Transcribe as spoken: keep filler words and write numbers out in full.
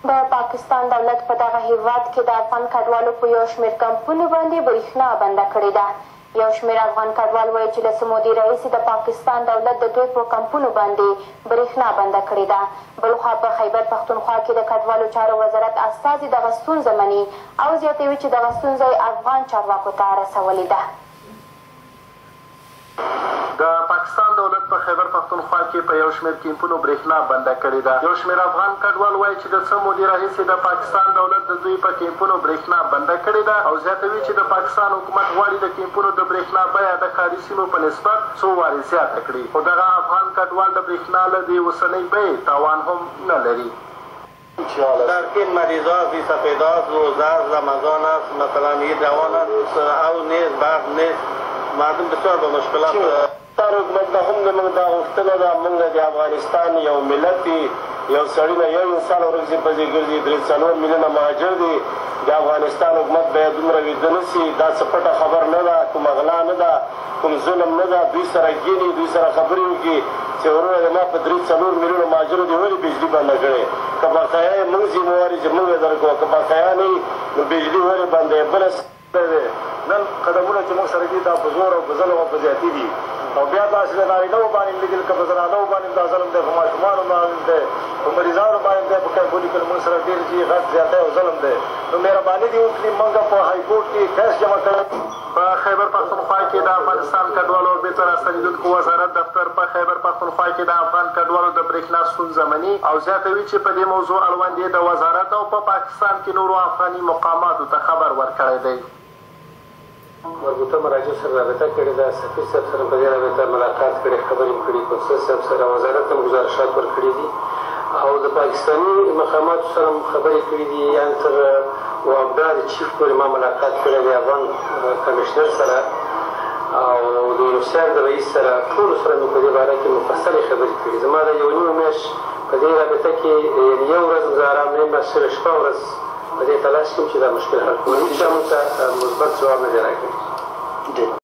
د پاکستان دولت په دغه هیواد کې د افغان کډوالو په یو شمېر کمپونو باندې برېښنا بنده کړې ده. یو شمېر افغان کډوال وایي چې له څه مودې راهیسې د پاکستان دولت د دوی په کمپونو باندې برېښنا بنده کړې ده. بل خوا په خیبر پښتونخوا کې د کډوالو چارو وزارت استازي دغه ستونزه مني او زیاتوي چې دغه ستونزه یې افغان چارواکو ته رسولې ده. د پاکستان دولت په خیبر پښتونخوا کې په یو شمېر کیمپونو برېښنا بنده کړې ده. یو شمېر افغان کډوال وایي چې د څه مودې راهیسې د پاکستان دولت د دوی په کیمپونو برېښنا بنده کړې ده او زیاتوي چې د پاکستان حکومت غواړي د کیمپونو د برېښنا بیه د ښاري سیمو په نسبت څو وارې زیاته کړي، خو دغه افغان کډوال د برېښنا له دې اوسنۍ بیې تاوان هم نه لري. در این مریضا بی سفیدات روزه است، رمضان است، مثلا عید روان است او نیست برق نیست، مردم بسیار به مشکلات تر حکومت نه هم زموږ دا غوښتنه ده موږ د افغانستان یو ملت دی، یو سړي نه یو انسان ورځې پسې ګرځي، درې څلور میلیونه مهاجر دي. د افغانستان حکومت باید دومره ویده نه سي، دا څه پټه خبر نه ده، کومه غلا نه ده، کوم ظلم نه ده. دوی سره ګیني، دوی سره خبرې وکړي چې وروره زما په درې څلور میلیونه مهاجرو دې ولې بجلي بنده کړې؟ که بقایا یې موږ ذمهوار یو چې موږ یې درکوو، که بقایا نه وي نو بجلي ولې بنده یې؟ بله نن قدمونه چې موږ سره دي دا په زور او په ظلم او په زیاتي دي او بیا داسې د نارینهو باندې لیدل که په زنانهو باندې دا ظلم دی، په ماشومانو باندې دی، په مریضانو باندې دی، په کیمپونو کې موږ سره ډېر چې غټ زیاتی او ظلم دی. نو مهرباني دې وکړي موږ په های کورټ کې کیس جمع کړی. په خیبر پښتونخوا کې د افغانستان کډوالو او بېرته راستنېدونکو وزارت دفتر په خیبر پښتونخوا کې د افغان کډوالو د برېښنا ستونزه مني او زیاتوي چې په دې موضوع اړوند یې د وزارت او په پاکستان کې نورو افغاني مقاماتو ته خبر ورکړی دی. مربوطه مراجع سره رابطه کړې ده، سفیر صاحب سره په دې رابطه ملاقات کړې، خبرې مو کړي، قونسل صاحب سره وزارت هم ګزارشات ورکړي دي او د پاکستاني مقاماتو سره هم خبرې کړي دي. یعنې تر وابدا د چیف پورې ما ملاقات کړی دی، افغان کمیشنر سره او د یونیسیف د رئیس سره، ټولو سره مې په دې باره کې مفصلې خبرې کړي. زما د یو نیمه میاشت په دې رابطه کې یو ورځ زه ارام نه یم، صرف شپه ورځ په دې تلاش کوم چې دا مشکل حل کړو. هېچا موږ ته مثبت ځواب نه دی راکړی.